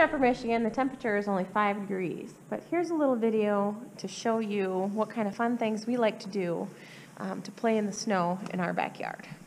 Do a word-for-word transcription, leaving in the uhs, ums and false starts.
For Michigan, the temperature is only five degrees, but here's a little video to show you what kind of fun things we like to do um, to play in the snow in our backyard.